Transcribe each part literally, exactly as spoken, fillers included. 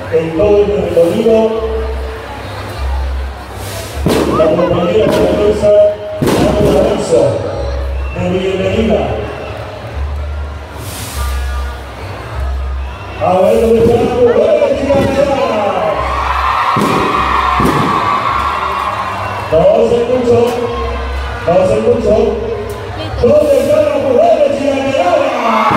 en todo el recorrido. La compañera Teresa Ana Lorenzo, de bienvenida. A ver dónde están las mujeres chilenas. No se escuchó, no se escuchó. ¿Dónde están las mujeres chilenas?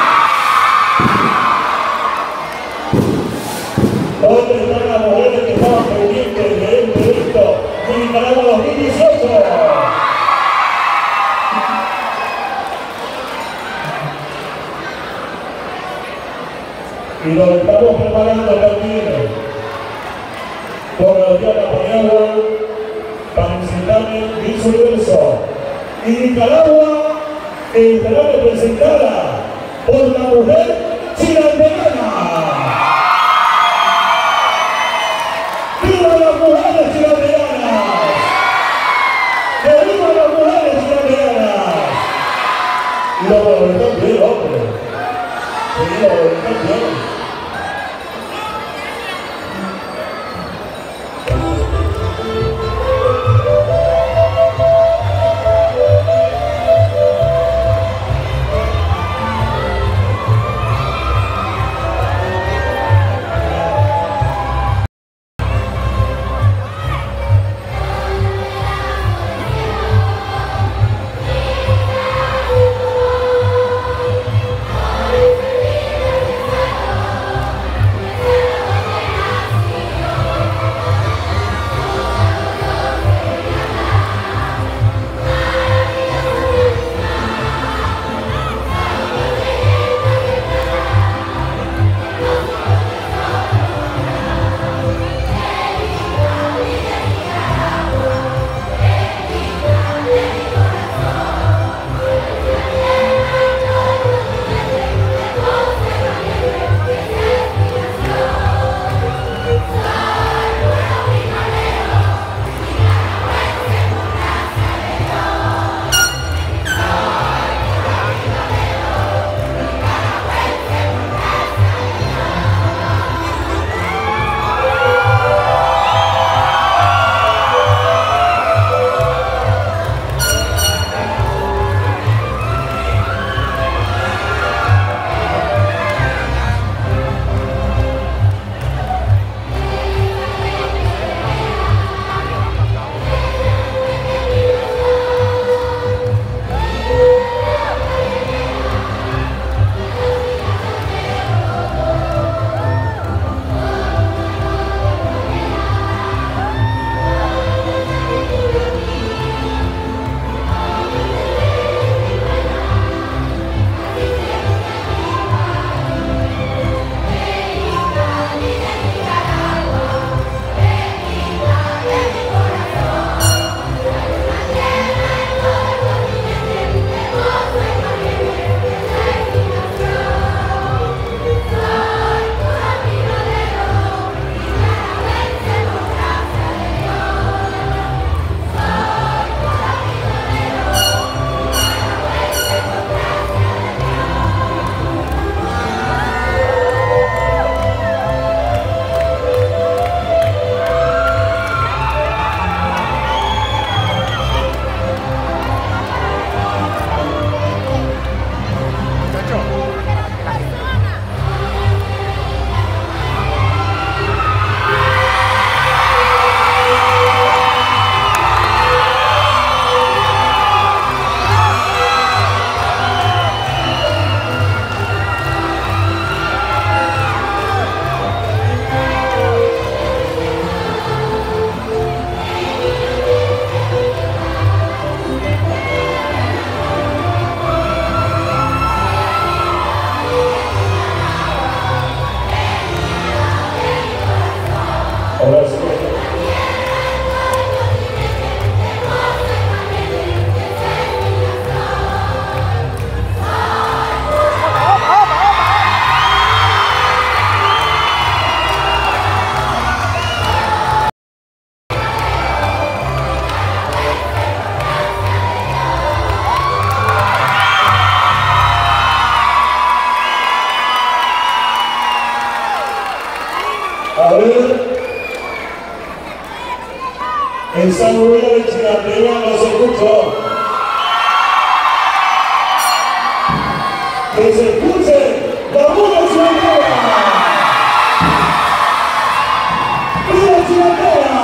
¿Dónde están las mujeres que estaban pendientes de este evento de Nicaragua dos mil dieciocho? Y nos estamos preparando también con la Diana Paniagua para presentarle Miss Universo. Y Nicaragua estará representada por la mujer chilandeana. ¡Viva las mujeres chilandeanas! ¡Que viva las mujeres chilandeanas! Y lo volverán bien, hombre. Sí, lo volverán bien. A ver. En San Luis de Chinatea no se escuchó. Que se escuche la voz de Chinatea. ¡Viva Chinatea!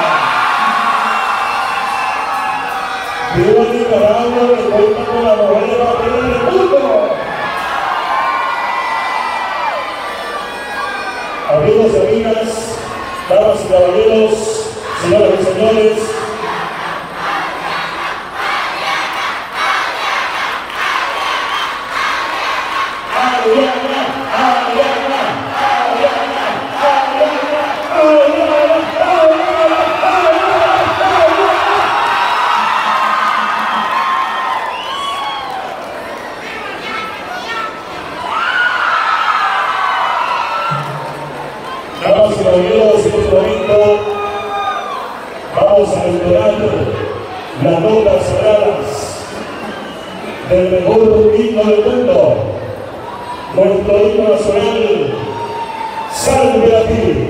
¡Viva Nicaragua que cuenta con la mujer de papel del mundo! Amigos y amigas, damas y caballeros, señoras y señores, damas y caballeros, en este momento vamos a entonar las notas sagradas del mejor himno del mundo, nuestro himno nacional, Salve a ti.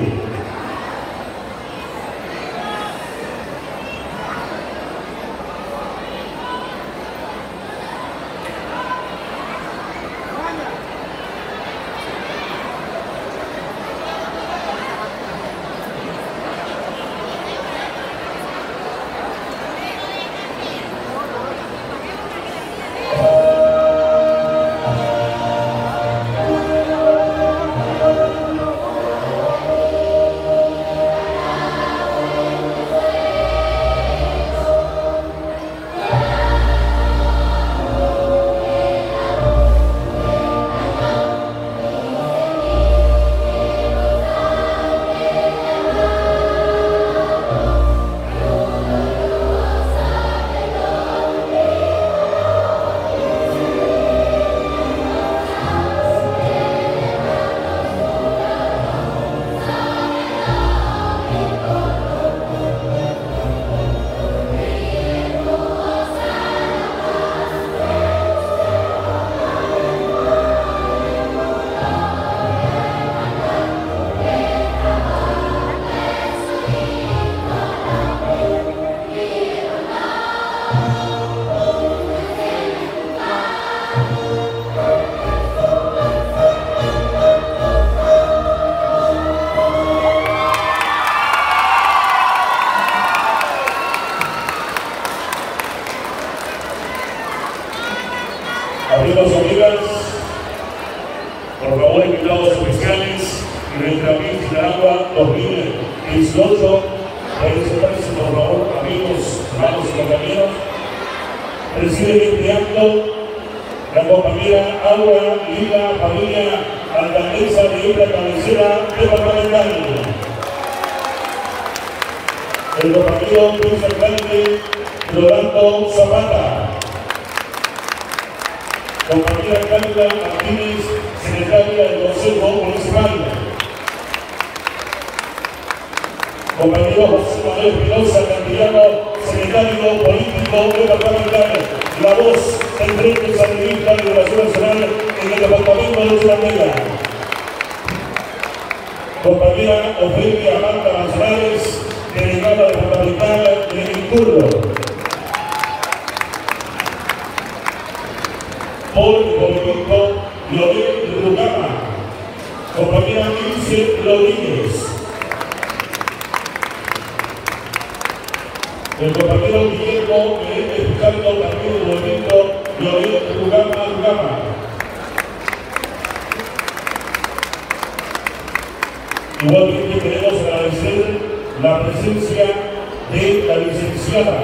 Amigos y amigas, por favor, invitados especiales y nuestra Miss Nicaragua dos mil dieciocho, pueden sentarse, por favor, amigos, hermanos y compañeros. Preside este acto la compañera Aura Lila Padilla, alcaldesa de Isla Cabecera departamental. El compañero vicealcalde Rolando Zapata. Compañera Carla Martínez, secretaria del Consejo Municipal. Compañero José Manuel Espinosa, candidato secretario político departamental, la voz del Frente Sandinista de Liberación Nacional en el departamento de Chinatea. Compañera Ofelia Marta Manzanares, delegada departamental de Minturro. Por el movimiento Lorel Rugama, compañera Ilse Rodríguez, el compañero Guillermo Menéndez Picardo, también el movimiento Lorel Rugama Rugama. Igualmente queremos agradecer la presencia de la licenciada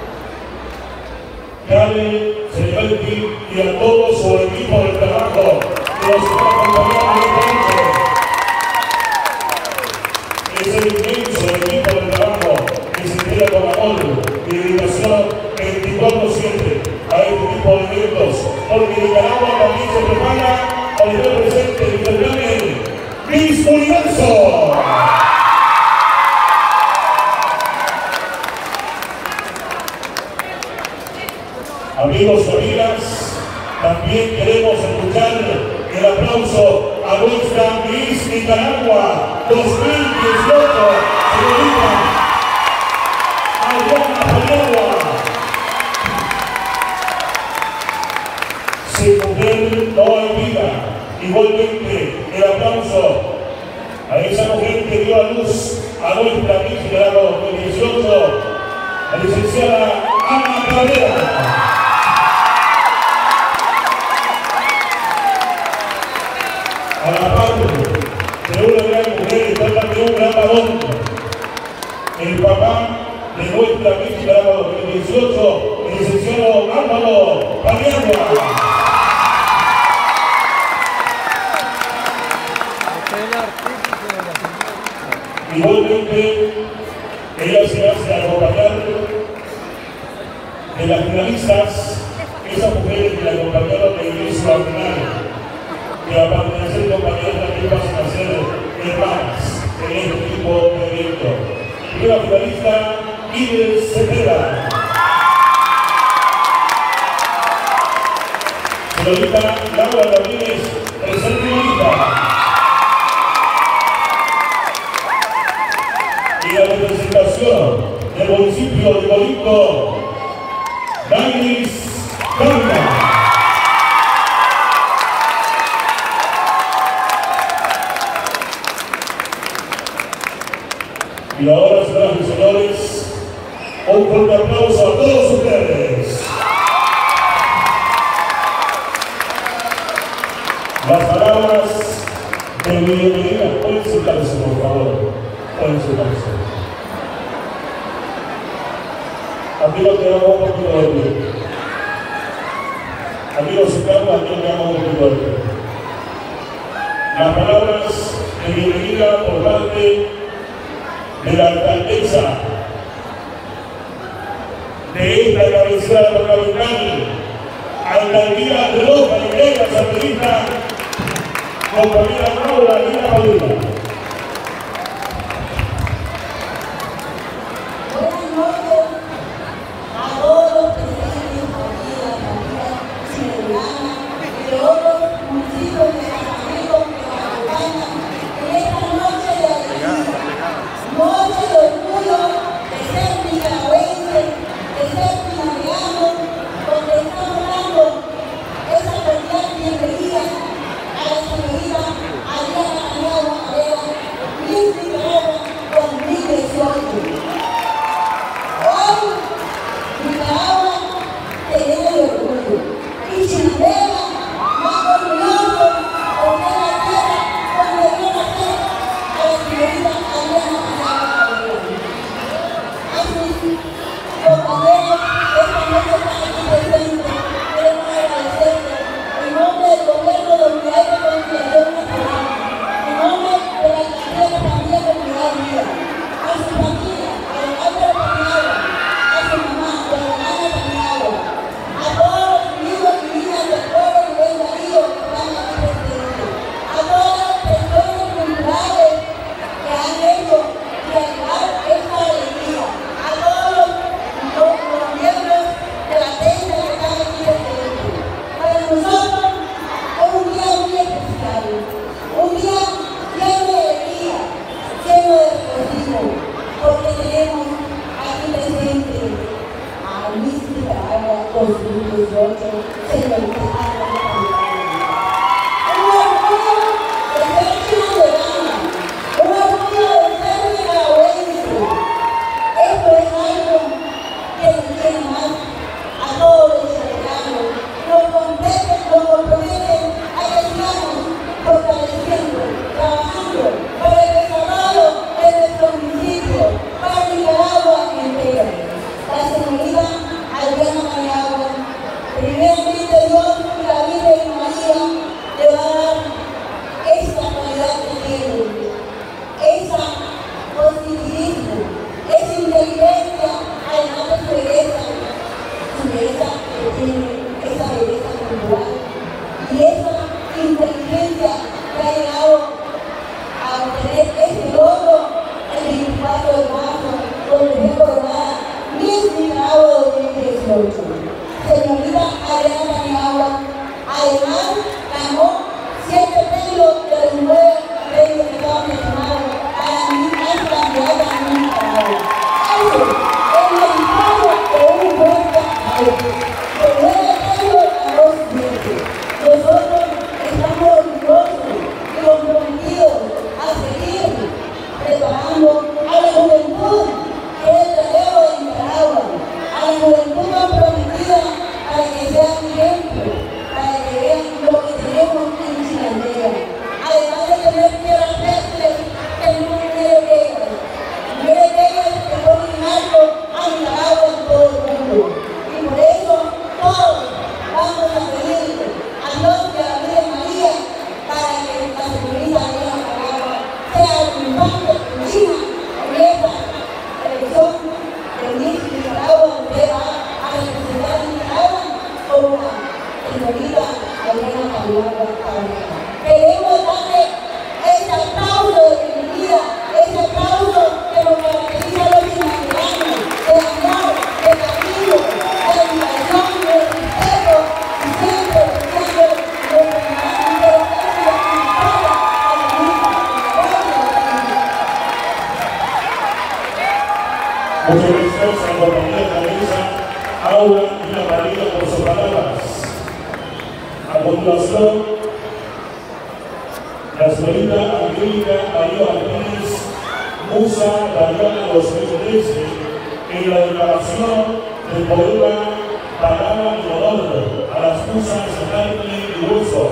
Karen Cervanti y a todo su equipo de trabajo que nos está acompañando esta noche. Es el inmenso equipo de trabajo que se integra con amor y dedicación veinticuatro siete a este tipo de eventos, porque Nicaragua también se prepara para estar presente en el certamen Miss Universo. Amigos y amigas, también queremos escuchar el aplauso a nuestra Miss Nicaragua dos mil dieciocho, señorita Adriana Paniagua. Sin mujer no hay vida. Igualmente, el aplauso a esa mujer que dio a luz a nuestra Miss Nicaragua dos mil dieciocho, la licenciada Ana Cabrera. A la parte de una gran mujer está también un gran varón, el papá de nuestra Miss Nicaragua dos mil dieciocho, el licenciado Álvaro Paniagua. Igualmente, ella se hace acompañar de las finalistas, esas mujeres que la acompañaron de inicio al final, que aparte de ser compañeras también pasan a ser hermanas en este tipo de evento. Primera finalista, Ides Cepeda. Señorita Laura Ramírez, tercer finalista. Y la representación del municipio de Bolito, Dairis Carga. Y ahora, señoras y señores, un fuerte aplauso a todos ustedes. Las palabras de bienvenida, pueden sentarse, por favor. Pueden sentarse. Aquí nos quedamos un poquito de pie. Aquí nos sentamos, aquí nos quedamos un poquito de pie. Las palabras de bienvenida por parte de la alcaldesa de esta cabecera departamental, alcaldía de Loja y Vega, Santelita, compañera Laura Lina Padilla. Señorita Adriana Paniagua, además ganó siete premios de los nueve premios Muchas gracias a la compañía Teresa, Aura y la María por sus palabras. A continuación, la señorita Angélica María Martínez, Musa Dayana dos mil trece, en la declaración del poema Palabra y Honor a las musas de carne y hueso.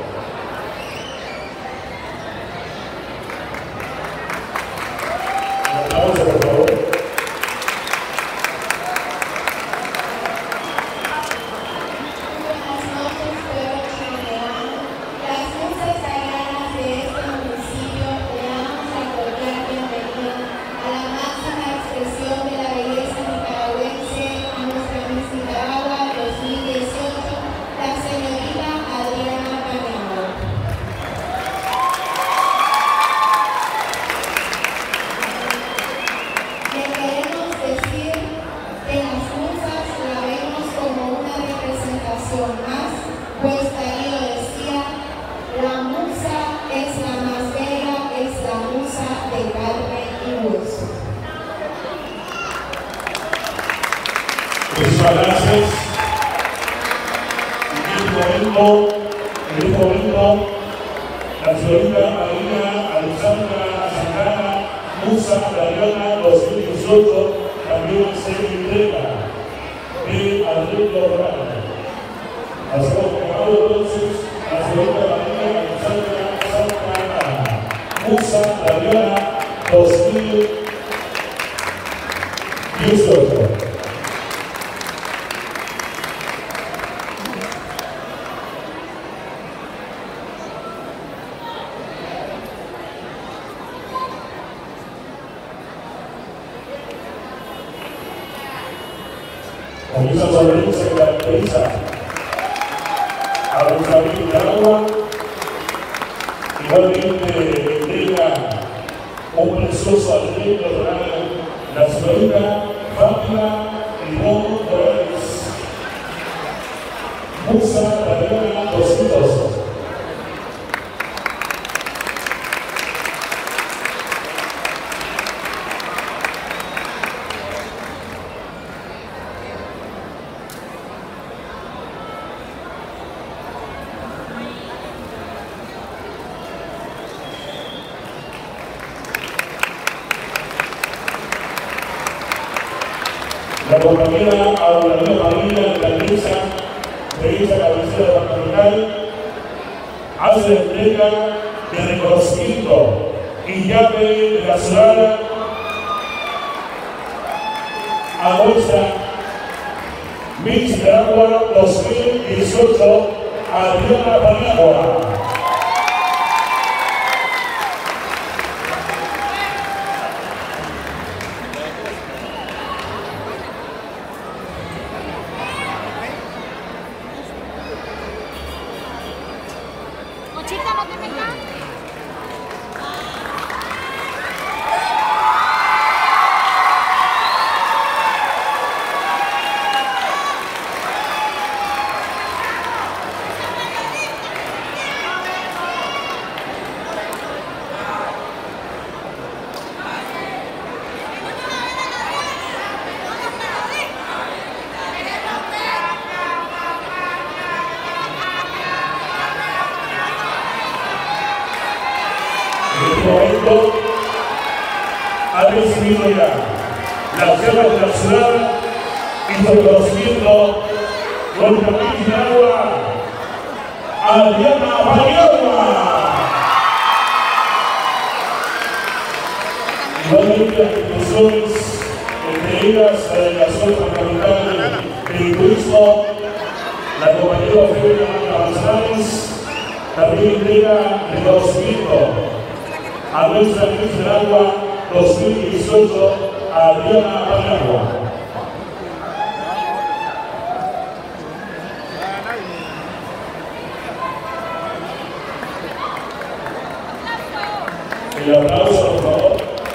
Aplausos, por favor. Más, pues Darío decía, la musa es la más bella, es la musa de carne y hueso. Muchas gracias. En este momento, en este momento, la señorita Marina Alexandra Santana, Musa Dayana dos mil dieciocho, también se entrega de Arreglo Rana. Hacemos pegado entonces a la señorita María Alexandra Santana, Musa Dayana dos mil dieciocho. Con esa sonrisa se caracteriza a nuestra vida de agua, igualmente entrega un precioso arreglo para la señorita Fátima Limón Morales, Musa Dayana dos mil doce. La compañera Aurelio Marina, alcaldesa de esta cabecera departamental, hace la entrega de reconocimiento y llave de la ciudad a nuestra Miss Nicaragua dos mil dieciocho, Adriana Paniagua. Chica, no te vengas. En este momento ha recibido ya las llaves de la ciudad y su reconocimiento con la Miss Nicaragua, Adriana Paniagua. Igualmente las instituciones, entre ellas la Delegación Departamental del Turismo, la compañía Feria Manzanares, también entrega reconocimiento a nuestra Miss Nicaragua dos mil dieciocho, Adriana Paniagua. El aplauso, por favor.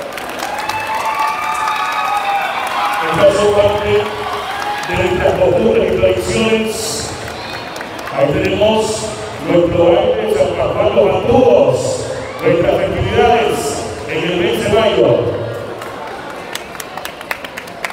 Estas son parte de nuestras costumbres y tradiciones. Ahí tenemos nuestro baile San Rafael los Bandugos, nuestras festividades en el mes de mayo.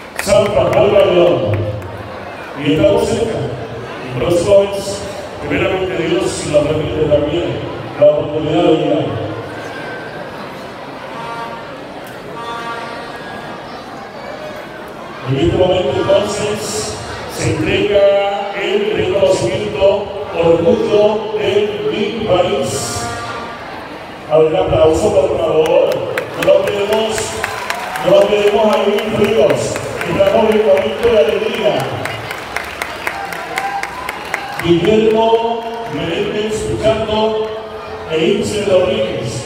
En este momento entonces se entrega el reconocimiento Orgullo de mi país. A ver, un aplauso por favor. No lo queremos, no lo queremos ahí fríos. Estamos en un momento de alegría. Guillermo Menéndez Pichardo e Ilse Rodríguez.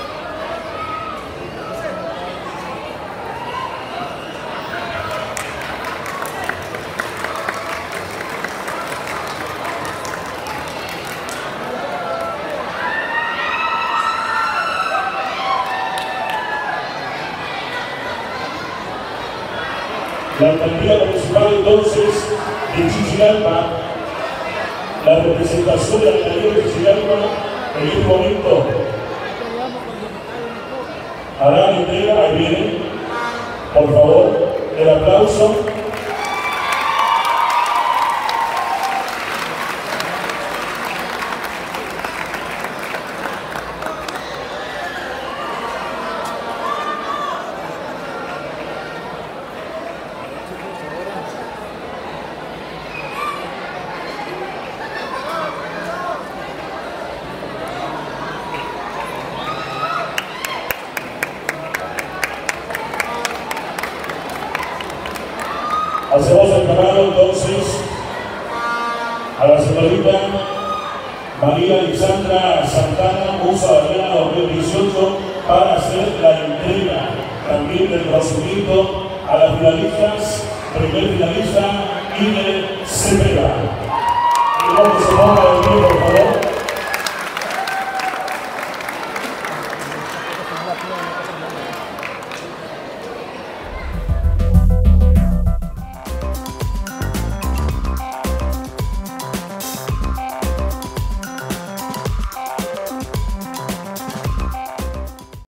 La alcaldía municipal entonces de Chichigalpa, la representación de la alcaldía de Chichigalpa en este momento hará la entrega, ahí viene, por favor, el aplauso. Hacemos el llamado entonces a la señorita María Alexandra Santana, Musa Adriana dos mil dieciocho, para hacer la entrega también del reconocimiento a las finalistas, primer finalista Ine Cepeda. Y vamos a se ponga de pie, por favor.